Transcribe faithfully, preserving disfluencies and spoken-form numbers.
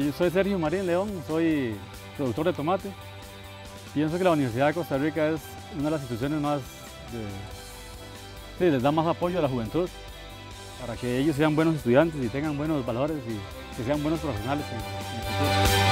yo soy Sergio Marín León, soy productor de tomate. Pienso que la Universidad de Costa Rica es una de las instituciones más, de, sí, les da más apoyo a la juventud para que ellos sean buenos estudiantes y tengan buenos valores y que sean buenos profesionales en, en el futuro.